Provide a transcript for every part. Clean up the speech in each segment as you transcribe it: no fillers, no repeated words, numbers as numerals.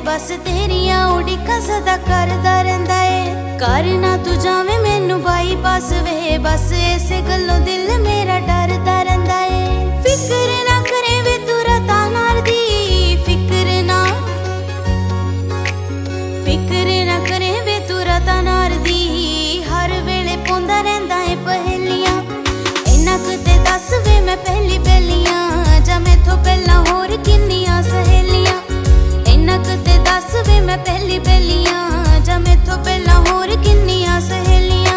बस तेरिया उड़ीका सदा करदा रहिंदा ए। करना तू जावे मैनू बाई पास वे, बस इसे गल्लों दिल मेरा डरदा रहिंदा ए। फिक्र ना करे वे तू रातां नार दी, फिक्र ना करे वे तू रातां नार दी। हर वेले पौंदा रहिंदा ए पहेलियां, इन्ना कते दस वे मैं पहली पहलियां, जां मैथों पहलां होर किन्नियां सहेलियां। इन्ना कते दस वे मैं पहली पहलियां, जां मैथों पहलां होर किन्नियां सहेलियां।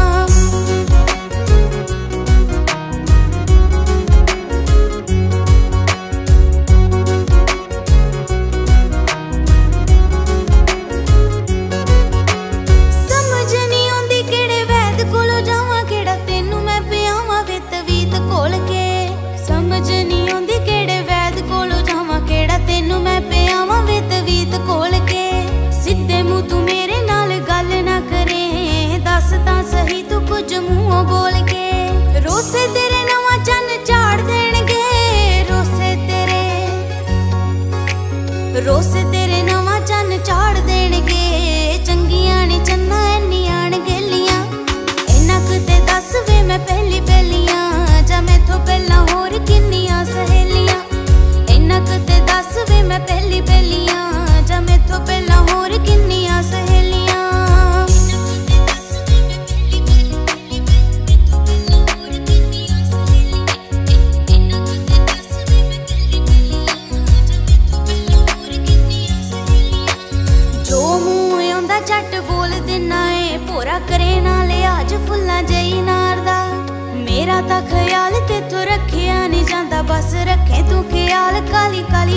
सही तू कुछ मुंहों बोल के, रोसे तेरे नवा चन्न झाड़ देणगे, रोसे तेरे नवा चन्न झाड़ देणगे। चंगियां ने चन्ना इन्नियां न गेलियां, इन्ना कते दस वे मैं पहली पहलियां, जां मैथों पहलां होर किन्नियां सहेलियां। इन्ना कते दस वे मैं पहली पहलियां, जां मैथों पहलां होर किन्नियां सहेलियां। झट बोल देना है पूरा करे ना लिहाज फुल्लां जई नार दा। मेरा तां ख्याल तेथों रखिया नहीं जांदा, बस रखे तू ख्याल काली काली